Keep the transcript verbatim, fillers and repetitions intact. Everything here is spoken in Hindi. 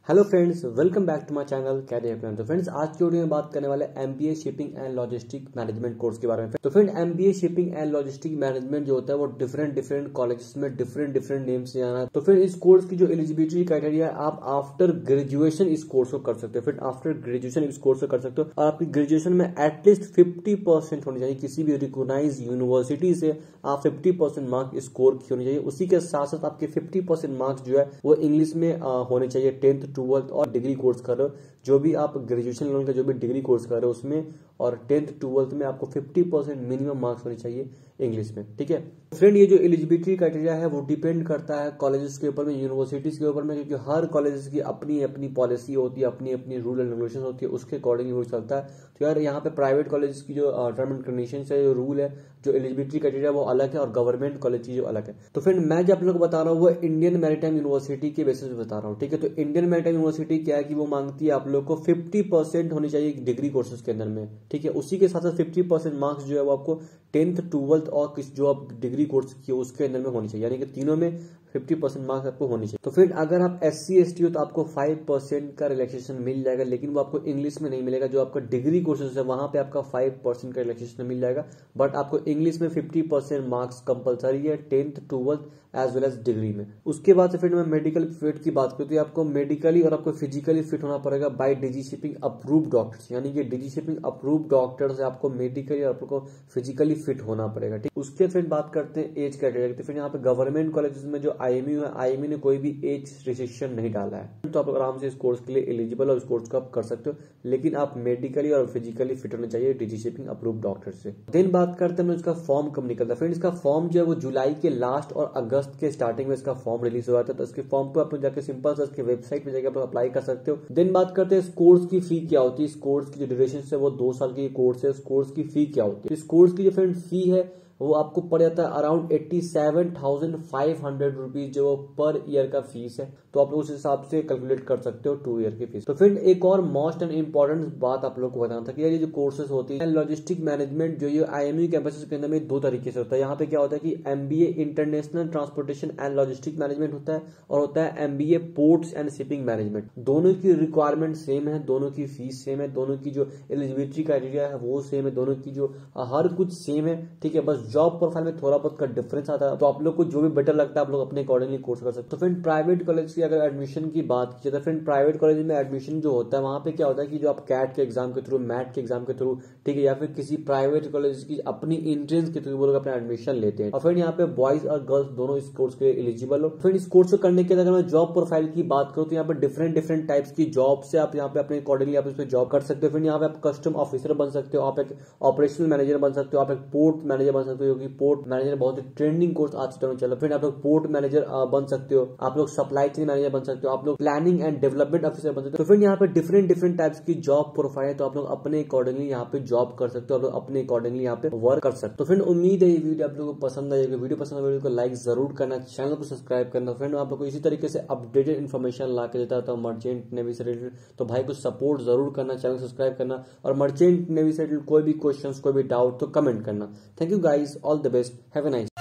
Hello friends, welcome back to my channel career plan. तो फ्रेंड्स, आज की वीडियो में बात करने वाले MBA shipping and logistic management course के बारे में। तो friend, MBA shipping and logistic management जो होता है वो डिफरेंट डिफरेंट कॉलेजेस में डिफरेंट डिफरेंट नेम से जाना है। तो फिर इस कोर्स की जो एलिजिबिलिटी क्राइटेरिया है, आप आफ्टर ग्रेजुएशन इस कोर्स को कर सकते हो। फिर आफ्टर ग्रेजुएशन इस कोर्स को कर सकते हो और आपकी ग्रेजुएशन में एटलीस्ट फिफ्टी परसेंट होनी चाहिए। किसी भी रिकॉग्नाइज यूनिवर्सिटी से आप फिफ्टी परसेंट मार्क स्कोर की होनी चाहिए। उसी के साथ साथ आपके फिफ्टी परसेंट मार्क्स जो है वो इंग्लिश में आ, होने चाहिए। टेंथ ट्वेल्थ और डिग्री कोर्स कर रहे हो, जो भी आप ग्रेजुएशन लेवल का जो भी डिग्री कोर्स कर रहे हो उसमें, और टेंथ ट्वेल्थ में आपको फिफ्टी परसेंट मिनिमम मार्क्स होने चाहिए इंग्लिश में। ठीक है फ्रेंड, ये जो एलिजिबिलिटी क्राइटेरिया है वो डिपेंड करता है कॉलेजेस के ऊपर में, यूनिवर्सिटीज के ऊपर में, क्योंकि हर कॉलेजेस की अपनी अपनी पॉलिसी होती है, अपनी अपनी रूल एंड रेगुलेशन होती है, उसके अकॉर्डिंग रूल चलता है। तो यार यहाँ पे प्राइवेट कॉलेज की जो टर्म एंड कंडीशन है, जो रूल है, जो एलिजिबिलिटी क्राइटेरिया वो अलग है और गवर्नमेंट कॉलेज की जो अलग है। तो फ्रेंड, मैं जो आप लोग को बता रहा हूँ वो इंडियन मैरीटाइम यूनिवर्सिटी के बेसिस पे बता रहा हूँ। ठीक है, तो इंडियन मैरीटाइम यूनिवर्सिटी क्या है कि वो मांगती है आप लोग को फिफ्टी परसेंट होनी चाहिए डिग्री कोर्सेज के अंदर में। ठीक है, उसी के साथ साथ फिफ्टी परसेंट मार्क्स जो है वो आपको टेंथ ट्वेल्थ और किस जो आप डिग्री कोर्स किए उसके अंदर में होनी चाहिए, यानी कि तीनों में फिफ्टी परसेंट मार्क्स आपको होनी चाहिए। तो फिर अगर आप एस सी एस टी हो तो आपको फाइव परसेंट का रिलैक्सेशन मिल जाएगा, लेकिन वो आपको इंग्लिश में नहीं मिलेगा। जो आपका डिग्री कोर्सेज है वहां पे आपका फाइव परसेंट का रिलैक्सेशन मिल जाएगा, बट आपको इंग्लिश में फिफ्टी परसेंट मार्क्स कंपलसरी है tenth twelfth as well as degree में। उसके बाद से फिर मैं मेडिकल फिट की बात करूँ तो आपको मेडिकली और आपको फिजिकली फिट होना पड़ेगा by DG shipping approve doctors, यानी कि डीजी शिपिंग अप्रूव डॉक्टर से आपको मेडिकली और आपको फिजिकली फिट होना पड़ेगा। ठीक, उसके फिर बात करते हैं एज क्राइटेरिया। तो फिर यहाँ पे गवर्नमेंट कॉलेजेस में जो आईएमयू है, आईएमयू ने कोई भी एज रिस्ट्रिक्शन नहीं डाला है, तो आप आराम से इस कोर्स के लिए एलिजिबल और इस कोर्स को आप कर सकते हो, लेकिन आप मेडिकली और फिजिकली फिट होने चाहिए डीजी शिपिंग अप्रूव डॉक्टर से। देन बात करते हैं इसका फॉर्म कब निकलता है। फ्रेंड, इसका फॉर्म जो है वो जुलाई के लास्ट और अगस्त के स्टार्टिंग में इसका फॉर्म रिलीज हुआ था। तो इसके फॉर्म पे आप जाकर सिंपल से इसके वेबसाइट पे जाकर आप अप्लाई कर सकते हो। देन बात करते हैं इस कोर्स की फी क्या होती है। इस कोर्स की जो ड्यूरेशन है वो दो साल की कोर्स है। इस कोर्स की फी क्या होती है? इस कोर्स की जो फ्रेंड फी है वो आपको पड़ जाता है around eighty seven thousand five hundred rupees, जो पर ईयर का फीस है। तो आप लोग उस हिसाब से कैलकुलेट कर सकते हो टू ईयर की फीस। तो फ्रेंड, एक और मोस्ट एंड इंपॉर्टेंट बात आप लोग को बताना था कि ये जो कोर्सेज होती है लॉजिस्टिक मैनेजमेंट, जो ये आईएमयू कैंपस के अंदर में दो तरीके से होता है। यहाँ पे क्या होता है कि MBA international transportation and logistic management होता है, और होता है MBA ports and shipping management. दोनों की रिक्वायरमेंट सेम है, दोनों की फीस सेम है, दोनों की जो एलिजिबिलिटी क्राइटेरिया है वो सेम है, दोनों की जो हर कुछ सेम है। ठीक है, बस जॉब प्रोफाइल में थोड़ा बहुत का डिफरेंस आता है। तो आप लोग को जो भी बेटर लगता है आप लोग अपने अकॉर्डिंगली कोर्स कर सकते हो। तो फ्रेंड, प्राइवेट कॉलेज की अगर एडमिशन की बात की जाए तो फ्रेंड, प्राइवेट कॉलेज में एडमिशन जो होता है वहां पे क्या होता है कि जो आप कैट के एग्जाम के थ्रू, मैट के एग्जाम के थ्रू, ठीक है, या फिर किसी प्राइवेट कॉलेज की अपनी एंट्रेंस के थ्रू वो लोग अपना एडमिशन लेते हैं। और फ्रेंड, यहाँ पे बॉयज और गर्ल्स दोनों इस कोर्स के लिए एलिजिबल हो। फ्रेंड, इस कोर्स को करने के लिए अगर मैं जॉब प्रोफाइल की बात करूँ तो यहाँ पे डिफरेंट डिफरेंट टाइप्स की जॉब से आप यहाँ पे अपने अकॉर्डिंगली आप इसमें जॉब कर सकते हो। फिर यहाँ पे आप कस्टम ऑफिसर बन सकते हो, आप एक ऑपरेशनल मैनेजर बन सकते हो, आप एक पोर्ट मैनेजर बन सकते हो, क्योंकि पोर्ट मैनेजर बहुत ही ट्रेंडिंग कोर्स आज के टाइम में चल रहा है। फिर आप लोग पोर्ट मैनेजर बन सकते हो, आप लोग सप्लाई चेन मैनेजर बन सकते हो, आप लोग प्लानिंग एंड डेवलपमेंट ऑफिसर बन सकते हो। तो फिर यहाँ पे डिफरेंट डिफरेंट टाइप्स की जॉब प्रोफाइल है, तो आप लोग अपने अकॉर्डिंगली यहाँ पे जॉब कर सकते हो, आप लोग अपने अकॉर्डिंगली यहाँ पे वर्क कर सकते हो। तो फ्रेंड, उम्मीद है ये वीडियो आप लोगों को पसंद आएगी। वीडियो पसंद है वीडियो को लाइक जरूर करना, चैनल को सब्सक्राइब करना। फ्रेंड, आप लोग को इसी तरीके से अपडेटेड इन्फॉर्मेशन ला के देता था मर्चेंट नेवी से रिलेटेड, तो भाई को सपोर्ट जरूर करना, चैनल सब्सक्राइब करना, और मर्चेंट नेवी से रिलेटेड कोई भी क्वेश्चन कोई भी डाउट तो कमेंट करना। Thank you guys, all the best, have a nice.